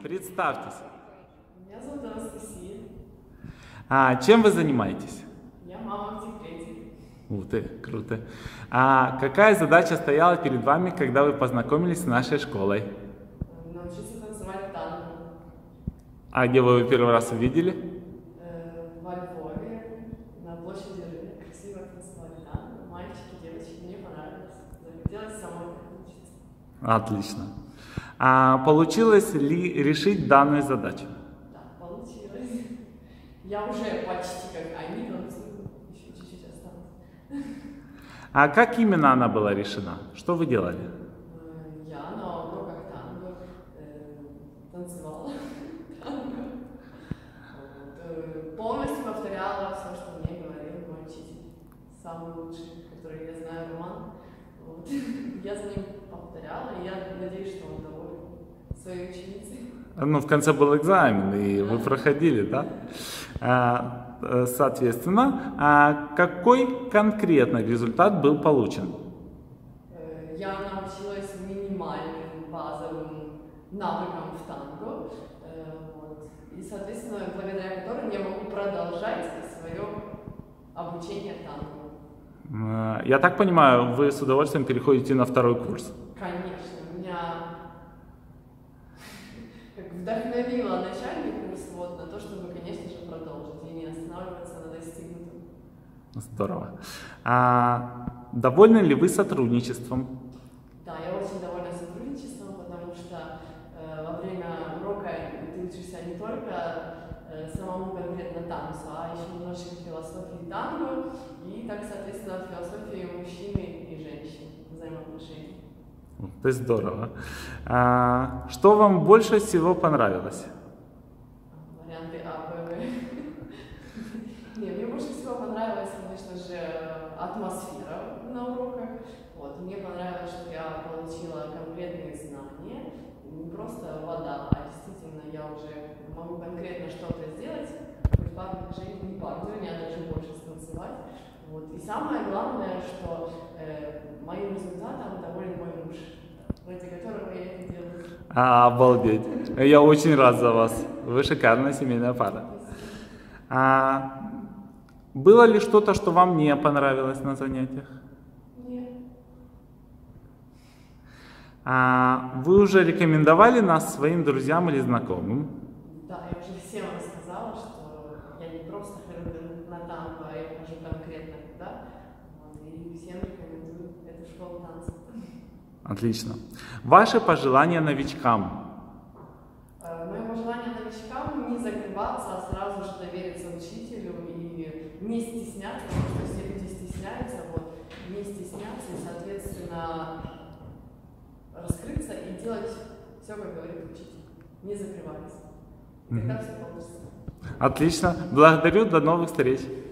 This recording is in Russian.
Представьтесь. Меня зовут Анастасия. Чем вы занимаетесь? Я мама в декрете. Ух ты, круто. Какая задача стояла перед вами, когда вы познакомились с нашей школой? Научиться танцевать танго. А где вы его первый раз увидели? Во Львове, на площади Рынок. Красиво танцевали танго. Мальчики, девочки, мне понравилось. Захотелось самой учиться. Отлично. Получилось ли решить данную задачу? Да, получилось. Я уже почти как они танцую. Еще чуть-чуть осталось. Как именно она была решена? Что вы делали? Я на уроках танго танцевала танго. Полностью повторяла все, что мне говорил мой учитель. Самый лучший, который я знаю, Роман. Вот. Я за ним повторяла, и я надеюсь, что он доволен своей ученицей. Ну, в конце был экзамен, и вы проходили, да? Соответственно, какой конкретно результат был получен? Я научилась минимальным базовым навыкам в танго, вот, и, соответственно, благодаря которым я могу продолжать свое обучение танго. Я так понимаю, вы с удовольствием переходите на второй курс? Конечно, меня вдохновила начальный курс вот, на то, чтобы, конечно же, продолжить и не останавливаться на достигнутом. Здорово. Довольны ли вы сотрудничеством? Да, я очень довольна сотрудничеством, потому что во время урока ты учишься не только самому конкретно танцу, а еще немножечко философии танго и, так, соответственно, философии мужчины и женщин, взаимоотношений. Это здорово. Что вам больше всего понравилось? Варианты А, Б, В. Не, мне больше всего понравилась, конечно же, атмосфера на уроках. Вот. Мне понравилось, что я получила конкретные знания, не просто вода, а действительно я уже могу конкретно что-то сделать, хоть пару движений, не пару движений, а даже больше станцевать. Вот. И самое главное, что моим результатом доволен мой муж, ради которого я это делаю. Обалдеть. Я очень рад за вас. Вы шикарная семейная пара. Было ли что-то, что вам не понравилось на занятиях? Нет. Вы уже рекомендовали нас своим друзьям или знакомым? Да, я уже всем рассказала, что я не просто хожу на танго, а я хожу конкретно туда. Вот, и всем рекомендую эту школу танцев. Отлично. Ваши пожелания новичкам? Мое пожелание новичкам — не закрываться, а сразу же довериться учителю и не стесняться, потому что все люди стесняются, вот, не стесняться и, соответственно, раскрыться и делать все, как говорит учитель. Не закрываться. Тогда все получится. Отлично. Благодарю. До новых встреч.